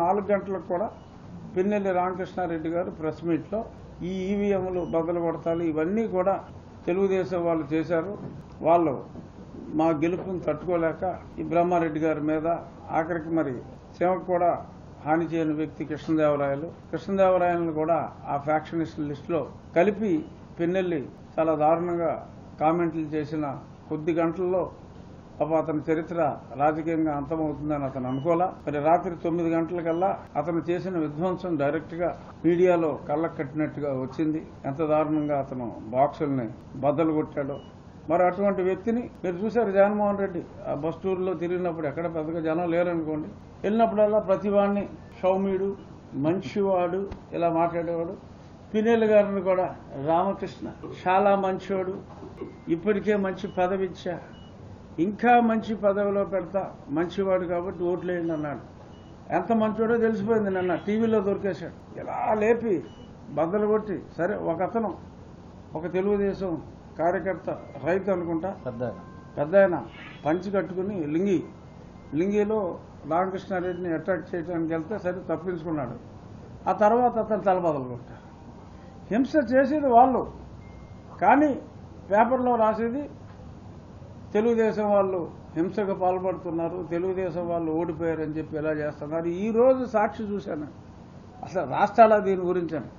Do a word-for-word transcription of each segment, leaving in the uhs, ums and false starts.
నాలుగు గంటలకు కూడా పిన్నెల్లి రామకృష్ణారెడ్డి గారు ప్రెస్ మీట్లో ఈ ఈవీఎంలు బదులు కొడతాలు ఇవన్నీ కూడా తెలుగుదేశం వాళ్ళు చేశారు. వాళ్ళు మా గెలుపును తట్టుకోలేక ఈ బ్రహ్మారెడ్డి గారి మీద ఆఖరికి మరి సేవకు కూడా హాని చేయని వ్యక్తి కృష్ణదేవరాయలు కృష్ణదేవరాయలను కూడా ఆ ఫ్యాక్షనిస్ట్ లిస్టులో కలిపి పిన్నెల్లి చాలా దారుణంగా కామెంట్లు చేసిన కొద్ది గంటల్లో పాప అతని చరిత్ర రాజకీయంగా అంతమవుతుందని అతను అనుకోలా. మరి రాత్రి తొమ్మిది గంటలకల్లా అతను చేసిన విధ్వంసం డైరెక్ట్ గా మీడియాలో కళ్ళకు కట్టినట్టుగా వచ్చింది. ఎంత దారుణంగా అతను బాక్సుల్ని బద్దలు కొట్టాడో. మరి అటువంటి వ్యక్తిని మీరు చూశారు జగన్మోహన్ రెడ్డి ఆ బస్ టూర్లో తిరిగినప్పుడు ఎక్కడ పెద్దగా జనం లేరనుకోండి, వెళ్ళినప్పుడల్లా ప్రతివాడిని సౌమ్యుడు మంచివాడు ఇలా మాట్లాడేవాడు. పిన్నెల్లి గారిని కూడా రామకృష్ణ చాలా మంచివాడు, ఇప్పటికే మంచి పదవి ఇచ్చా, ఇంకా మంచి పదవిలో పెడతా, మంచివాడు కాబట్టి ఓట్లేయండి అన్నాడు. ఎంత మంచివాడో తెలిసిపోయింది. నిన్న టీవీలో దొరికేశాడు. ఇలా లేపి బద్దలు కొట్టి సరే ఒక అతను ఒక తెలుగుదేశం కార్యకర్త రైతు అనుకుంటా పెద్ద ఆయన పంచి కట్టుకుని లింగి లింగిలో రామకృష్ణారెడ్డిని అటాక్ చేయడానికి వెళ్తే సరే తప్పించుకున్నాడు. ఆ తర్వాత అతను తలబదలు కొట్టారు. హింస చేసేది వాళ్ళు, కానీ పేపర్లో రాసేది తెలుగుదేశం వాళ్ళు హింసకు పాల్పడుతున్నారు, తెలుగుదేశం వాళ్ళు ఓడిపోయారని చెప్పి ఎలా చేస్తున్నారు. ఈ రోజు సాక్షి చూశాను, అసలు రాష్ట్రాల దీని గురించని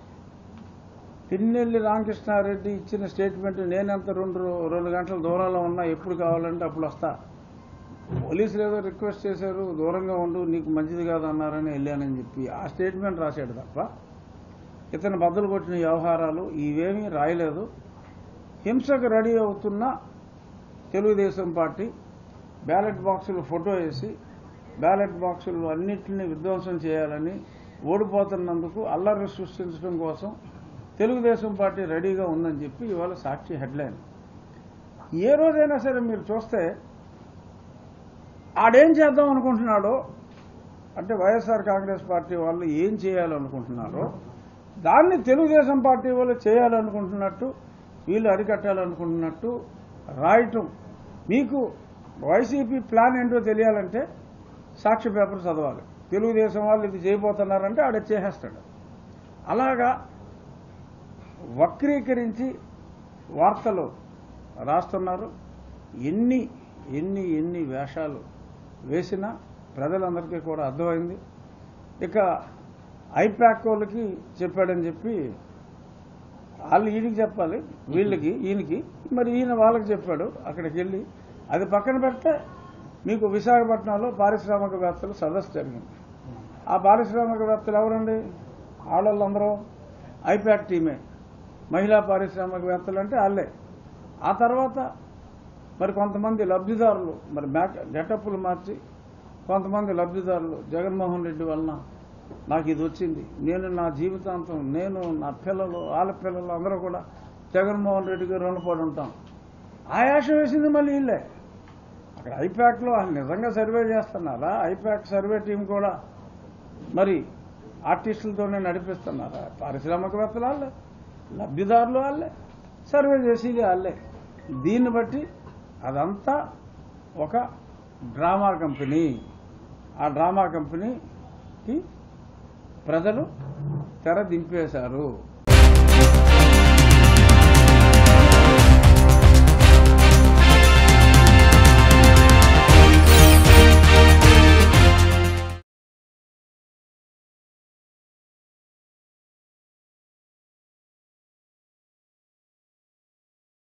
పిన్నెల్లి రామకృష్ణారెడ్డి ఇచ్చిన స్టేట్మెంట్ నేనంత రెండు రెండు గంటల దూరంలో ఉన్నా ఎప్పుడు కావాలంటే అప్పుడు వస్తా, పోలీసులు ఏదో రిక్వెస్ట్ చేశారు దూరంగా ఉండు నీకు మంచిది కాదు అన్నారని వెళ్ళానని చెప్పి ఆ స్టేట్మెంట్ రాశాడు తప్ప ఇతను బద్దలు కొట్టిన వ్యవహారాలు ఇవేమీ రాయలేదు. హింసకు రెడీ అవుతున్న తెలుగుదేశం పార్టీ బ్యాలెట్ బాక్సులు ఫోటో వేసి బ్యాలెట్ బాక్సులు అన్నింటినీ విధ్వంసం చేయాలని, ఓడిపోతున్నందుకు అల్లరి సృష్టించడం కోసం తెలుగుదేశం పార్టీ రెడీగా ఉందని చెప్పి ఇవాళ సాక్షి హెడ్లైన్. ఏ రోజైనా సరే మీరు చూస్తే ఆడేం చేద్దాం అనుకుంటున్నాడో, అంటే వైఎస్ఆర్ కాంగ్రెస్ పార్టీ వాళ్ళు ఏం చేయాలనుకుంటున్నారో దాన్ని తెలుగుదేశం పార్టీ వాళ్ళు చేయాలనుకుంటున్నట్టు, వీళ్ళు అరికట్టాలనుకుంటున్నట్టు రాయటం. మీకు వైసీపీ ప్లాన్ ఏంటో తెలియాలంటే సాక్షి పేపర్ చదవాలి. తెలుగుదేశం వాళ్ళు ఇది చేయబోతున్నారంటే ఆడ చేసేస్తాడు. అలాగా వక్రీకరించి వార్తలు రాస్తున్నారు. ఎన్ని ఎన్ని ఎన్ని వేషాలు వేసినా ప్రజలందరికీ కూడా అర్థమైంది. ఇక ఐపాక్ వాళ్ళకి చెప్పాడని చెప్పి వాళ్ళు ఈయనకి చెప్పాలి, వీళ్ళకి ఈయనకి, మరి ఈయన వాళ్ళకి చెప్పాడు. అక్కడికి వెళ్ళి అది పక్కన పెడితే మీకు విశాఖపట్నంలో పారిశ్రామికవేత్తలు సదస్సు జరిగింది. ఆ పారిశ్రామికవేత్తలు ఎవరండి? ఆడవాళ్ళందరూ ఐపాక్ టీమే. మహిళా పారిశ్రామికవేత్తలు అంటే వాళ్ళే. ఆ తర్వాత మరి కొంతమంది లబ్ధిదారులు మరి బ్యాక్ గెటప్పులు మార్చి కొంతమంది లబ్ధిదారులు జగన్మోహన్ రెడ్డి వలన నాకు ఇది వచ్చింది, నేను నా జీవితాంతం నేను నా పిల్లలు వాళ్ళ పిల్లలు అందరూ కూడా జగన్మోహన్ రెడ్డికి రుణపడి ఉంటాం. ఆయాసం వేసింది మళ్ళీ వీళ్ళే. అక్కడ ఐపాక్లో నిజంగా సర్వే చేస్తున్నారా? ఐపాక్ సర్వే టీం కూడా మరి ఆర్టిస్టులతోనే నడిపిస్తున్నారా? పారిశ్రామికవేత్తలు వాళ్ళే, లబ్ధిదారులు వాళ్ళే, సర్వే చేసేది వాళ్ళే. దీన్ని బట్టి అదంతా ఒక డ్రామా కంపెనీ. ఆ డ్రామా కంపెనీకి ప్రజలు తెర దింపేశారు.